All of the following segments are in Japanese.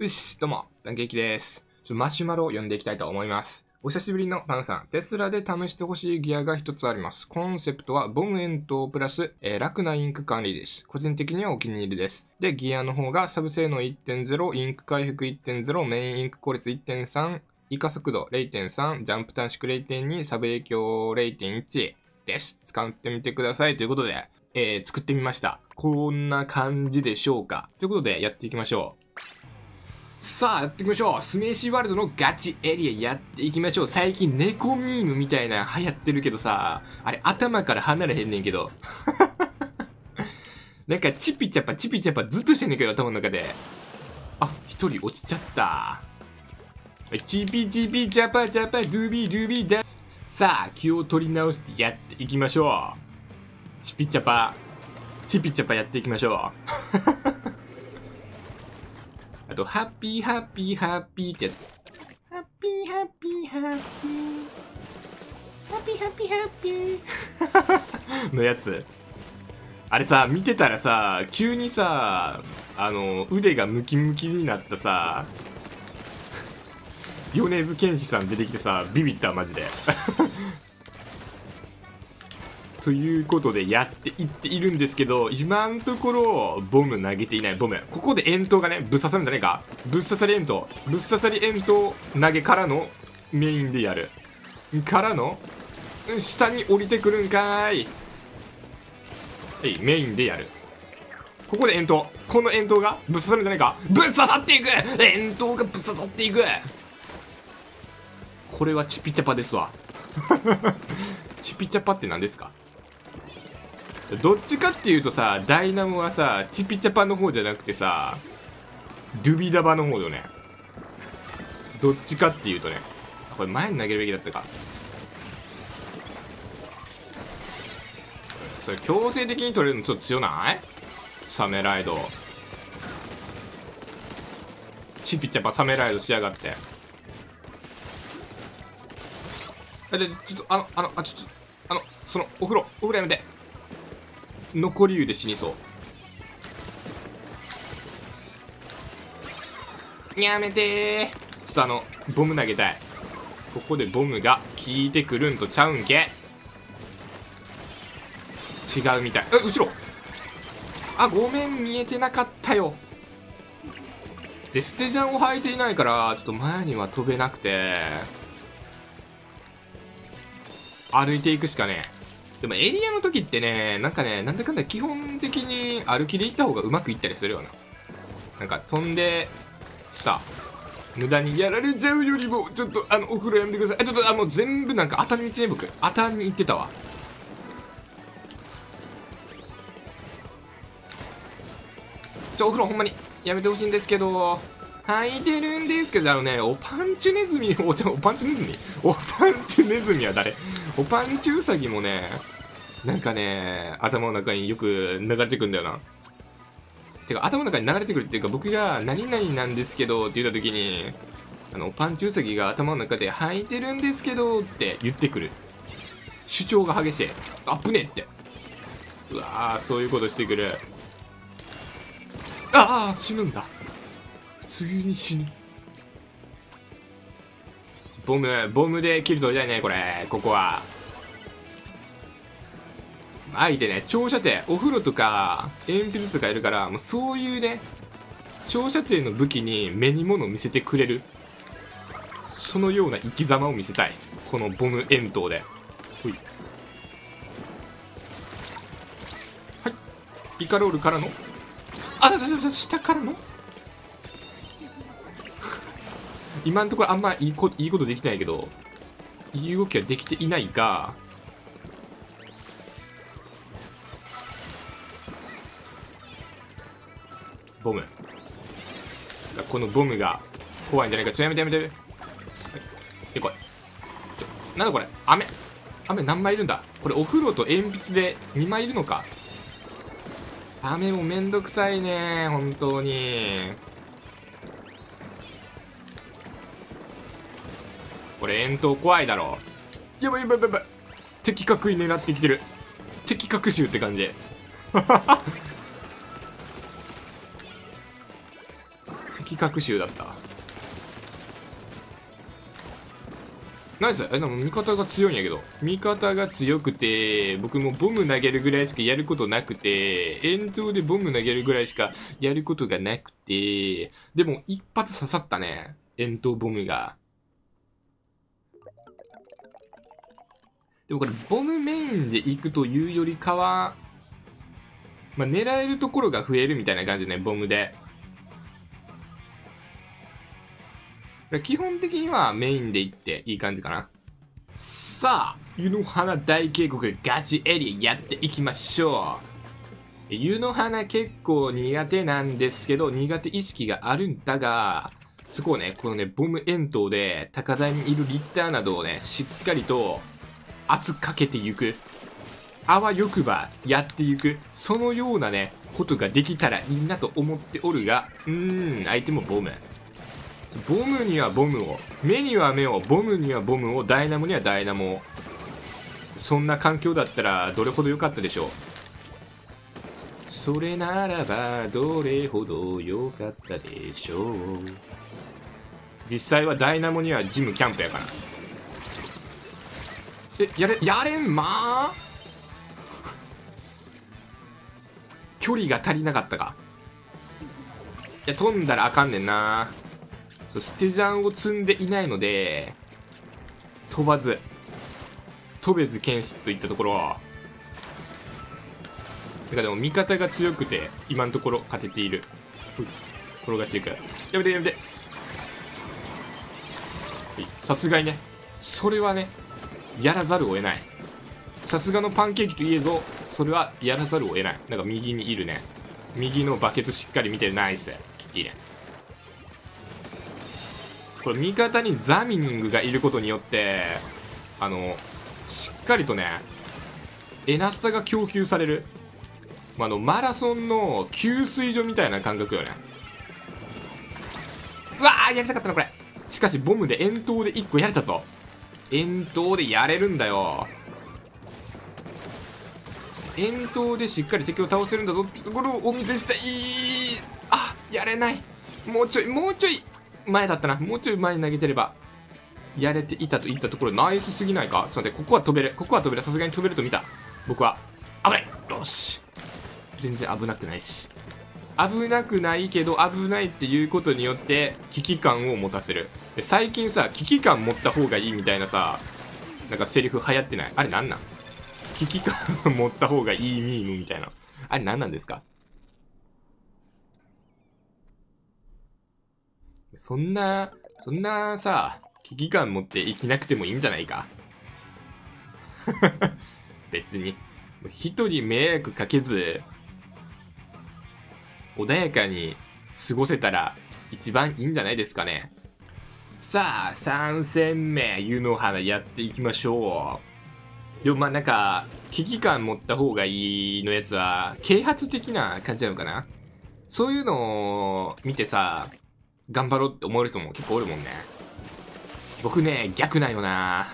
よし、どうも、パンケーキです。マシュマロを読んでいきたいと思います。お久しぶりのパンさん。テスラで試してほしいギアが一つあります。コンセプトはボム円筒プラス、楽なインク管理です。個人的にはお気に入りです。で、ギアの方がサブ性能 1.0、インク回復 1.0、メインインク効率 1.3、以下速度 0.3、ジャンプ短縮 0.2、サブ影響 0.1 です。使ってみてください。ということで、作ってみました。こんな感じでしょうか。ということで、やっていきましょう。さあ、やっていきましょう。スメーシーワールドのガチエリアやっていきましょう。最近猫ミームみたいな流行ってるけどさ、あれ頭から離れへんねんけど。なんかチピチャパチピチャパずっとしてんねんけど、頭の中で。あ、一人落ちちゃった。チピチピチャパチャパドゥビドゥビだ。さあ、気を取り直してやっていきましょう。チピチャパやっていきましょう。あと、ハッピーハッピーハッピーってやつ。ハッピーハッピーハッピー。ハッピーハッピーハッピー。のやつ。あれさ、見てたらさ、急にさ、腕がムキムキになったさ、米津玄師さん出てきてさ、ビビった、マジで。ということでやっていっているんですけど、今のところボム投げていない。ボムここで円筒がねぶっ刺さるんじゃないか。ぶっ刺さり円筒投げからのメインでやるからの下に降りてくるんかーい。メインでやる。ここで円筒、この円筒がぶっ刺さるんじゃないか。ぶっ刺さっていく。円筒がぶっ刺さっていく。これはチピチャパですわ。チピチャパって何ですか。どっちかっていうとさ、ダイナモはさ、チピチャパの方じゃなくてさ、ドゥビダバの方よね。どっちかっていうとね。これ前に投げるべきだったか。それ強制的に取れるのちょっと強ない？サメライド。チピチャパサメライドしやがって。ちょっとそのお風呂やめて。残り湯で死にそう。やめてー。ちょっとボム投げたい。ここでボムが効いてくるんとちゃうんけ。違うみたい。後ろ。あ、ごめん、見えてなかったよ。で、ステジャンを履いていないからちょっと前には飛べなくて歩いていくしかねえ。でもエリアの時ってね、なんかね、なんだかんだ基本的に歩きで行った方がうまくいったりするよな。なんか飛んでさ、無駄にやられちゃうよりも、ちょっとお風呂やめてください。ちょっともう全部なんか当たりに行ってね、僕。当たりに行ってたわ。お風呂ほんまにやめてほしいんですけど、履いてるんですけど、おパンチネズミは誰？おパンチウサギもね、なんかね、頭の中によく流れてくるんだよな。てか、頭の中に流れてくるっていうか、僕が何々なんですけどって言った時に、パンチウサギが頭の中で履いてるんですけどって言ってくる。主張が激しい。あぶねえって。うわー、そういうことしてくる。ああ、死ぬんだ。普通に死ぬ。ボムでキル取りたいね、これ。ここは。相手ね、長射程、お風呂とか、鉛筆とかいるから、もうそういうね、長射程の武器に目に物を見せてくれる。そのような生き様を見せたい。このボム円筒で。ほい。はい。イカロールからの下からの今のところあんまいいことできないけど、いい動きはできていないが、ボム。このボムが怖いんじゃないか。ちょ、やめて。はい。来い。なんだこれ。雨何枚いるんだ。これお風呂と鉛筆で2枚いるのか。雨もめんどくさいね、本当に。これ円筒怖いだろ。やばい。敵角に狙ってきてる。敵角集って感じ。敵覚集だった。ナイス。でも味方が強いんやけど。味方が強くて、僕もボム投げるぐらいしかやることなくて、遠投でボム投げるぐらいしかやることがなくて、でも一発刺さったね。遠投ボムが。でもこれ、ボムメインで行くというよりかは、まあ、狙えるところが増えるみたいな感じね、ボムで。基本的にはメインで行っていい感じかな。さあ、湯の花大渓谷ガチエリアやっていきましょう。湯の花結構苦手なんですけど、苦手意識があるんだが、そこをね、このね、ボム遠投で高台にいるリッターなどをね、しっかりと圧かけていく。あわよくばやっていく。そのようなね、ことができたらいいなと思っておるが、相手もボム。ボムにはボムを、目には目を、ボムにはボムを、ダイナモにはダイナモを。そんな環境だったらどれほど良かったでしょう。それならばどれほど良かったでしょう。実際はダイナモにはジムキャンプやから。やれんまー距離が足りなかったか。いや、飛んだらあかんねんな。そう、ステジャンを積んでいないので、飛べず剣士といったところ。だからでも味方が強くて、今のところ勝てている。転がしていく。やめてやめて。さすがにね、それはね、やらざるを得ない。さすがのパンケーキといえぞ、それはやらざるを得ない。なんか右にいるね。右のバケツしっかり見てる。ナイス。いいね。これ味方にザミニングがいることによって、しっかりとね、エナスタが供給される。マラソンの給水所みたいな感覚よね。うわー、やりたかったな、これ。しかし、ボムで遠投で1個やれたと。遠投でやれるんだよ。遠投でしっかり敵を倒せるんだぞってところをお見せしたい。あ、やれない。もうちょい前だったな。もうちょい前に投げてればやれていたといったところ。ナイスすぎないか。ちょっと待って、ここは飛べる。さすがに飛べると見た。僕は危ない。よし、全然危なくないし、危なくないけど危ないっていうことによって危機感を持たせる。で、最近さ、危機感持った方がいいみたいなさ、なんかセリフ流行ってない？あれなんなん？危機感を持った方がいいミームみたいな。あれなんなんですか？そんなさ、危機感持って生きなくてもいいんじゃないか。別に。一人迷惑かけず、穏やかに過ごせたら一番いいんじゃないですかね。さあ、3戦目、湯の花やっていきましょう。でもなんか、危機感持った方がいいのやつは、啓発的な感じなのかな？そういうのを見てさ、頑張ろうって思える人も結構おるもんね。僕ね、逆なんよな。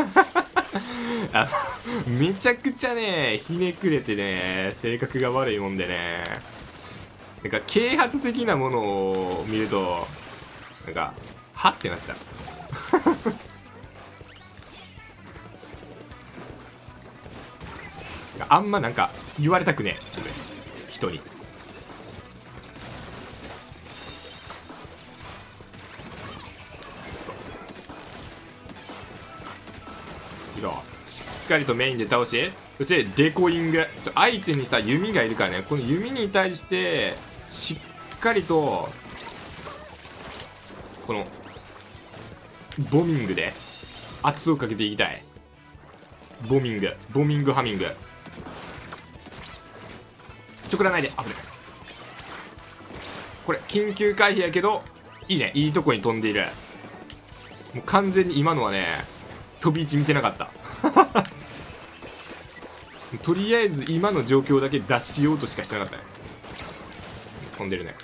めちゃくちゃね、ひねくれてね、性格が悪いもんでね。なんか、啓発的なものを見ると、なんか、はってなっちゃう。あんまなんか、言われたくねえ。人に。しっかりとメインで倒し、そしてデコイング。相手にさ、弓がいるからね、この弓に対してしっかりとこのボミングで圧をかけていきたい。ボミングハミング。ちょくらないで。あぶね。これ緊急回避やけどいいね。いいとこに飛んでいる。もう完全に今のはね、飛び位置見てなかった。とりあえず今の状況だけ脱しようとしかしてなかったね。飛んでるね。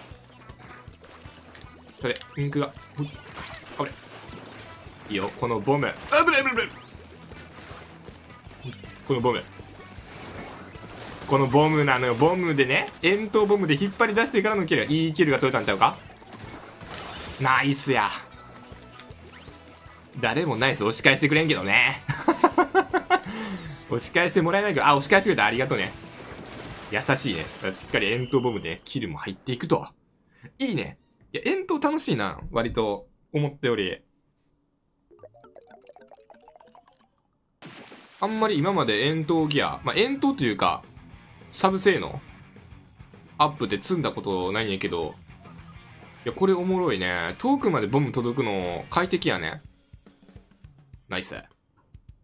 それインクがあれいいよ。このボム、あぶねぶねぶね。このボムなのよ。ボムでね、遠投ボムで引っ張り出してからのキル。いいキルが取れたんちゃうか。 ナイスや。誰もナイス押し返してくれんけどね。押し返してもらえないけど、あ、押し返してくれた。ありがとうね。優しいね。しっかり遠投ボムでキルも入っていくと。いいね。いや、遠投楽しいな。割と、思ったより。あんまり今まで遠投ギア、まあ、遠投というか、サブ性能アップで積んだことないんやけど、いや、これおもろいね。遠くまでボム届くの快適やね。ナイス。